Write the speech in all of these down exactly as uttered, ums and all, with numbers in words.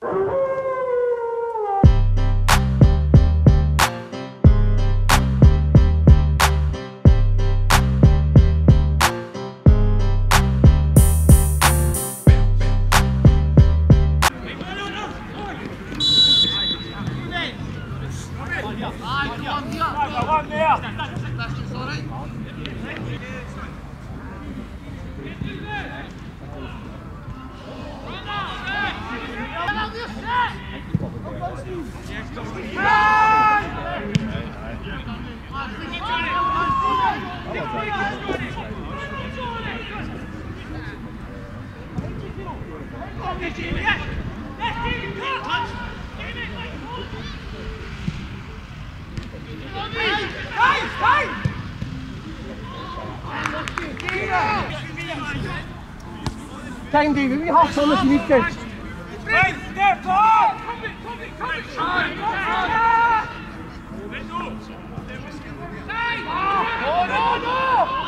Time, David, we have some if you need to. Right, step on! Come in, come in, come in! No, no, no!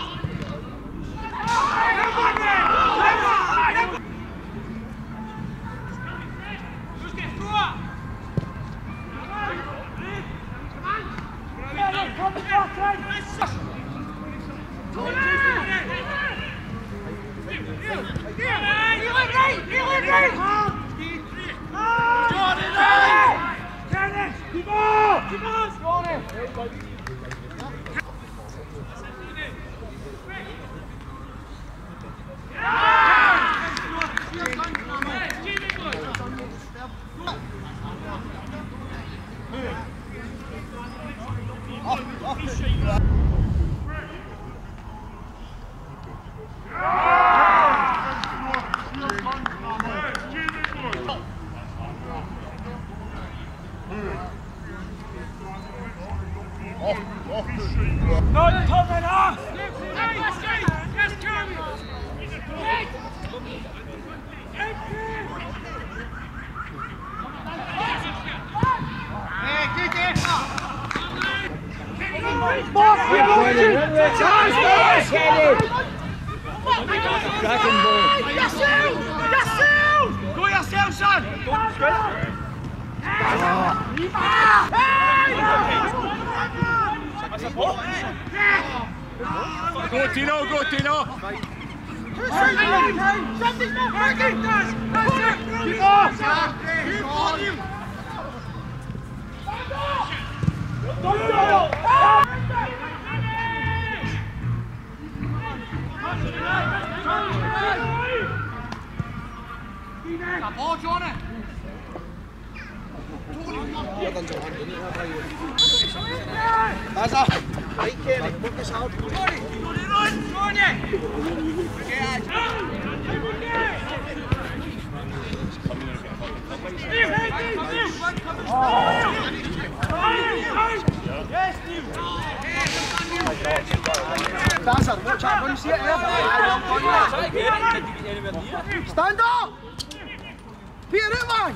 Not coming off! Go yourself, son! Go Tino, go Tino! Ball, Johnny! That's up. Right, Kenny. Work us hard. Johnny! Run, Johnny! That's it. Watch out. When you see it there. Stand up! Peter, it, man!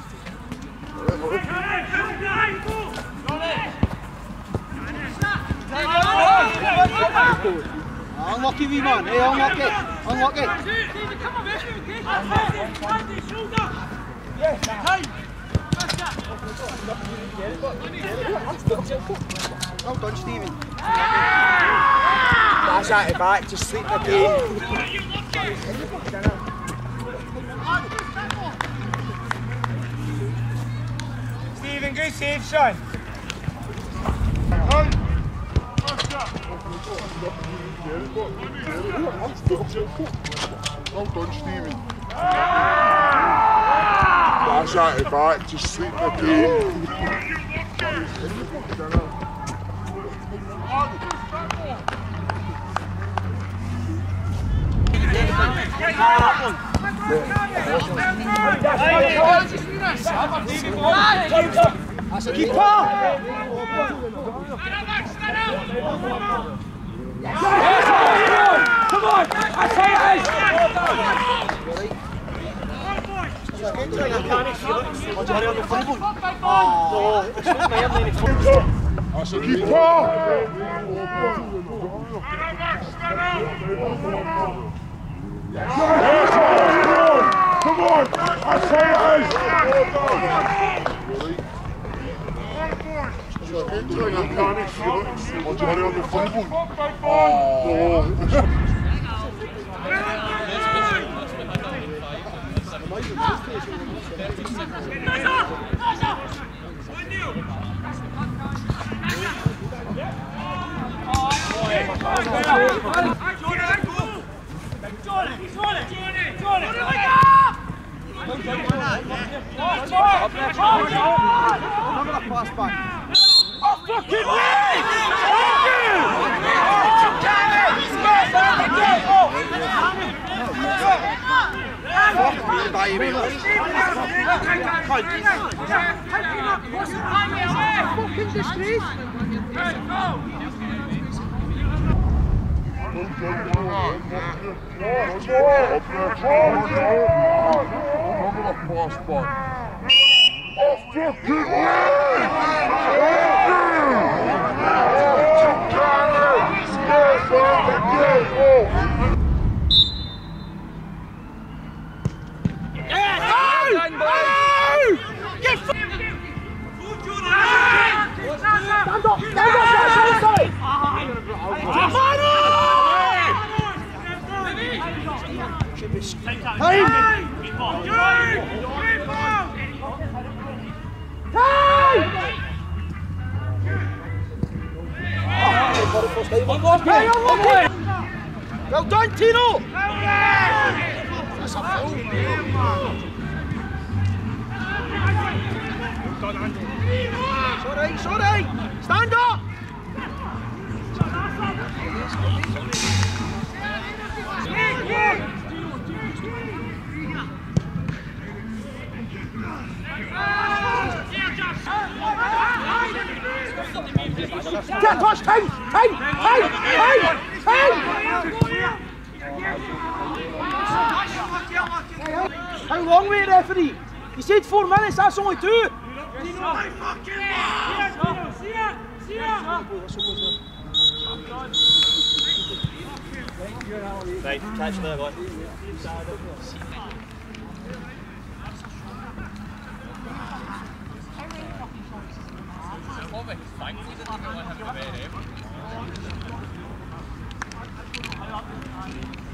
Unlucky wee man, hey, unlucky, unlucky. Well done, Stephen. That's at the back, just sleep the game. Stephen, good save, son. Well done, Stephen. That's at the back, just sleep the game. Come on! I say it is! Come on! I say it is! Så jeg kan ikke kan ikke sige det, og det har det jo med fodbold. Åh. Well done, Tino! Sorry, sorry! Stand up! Get touch, time, time, time, time, time! How long were you, referee? You said four minutes, that's only two! Right, catch there, boy. Thank you.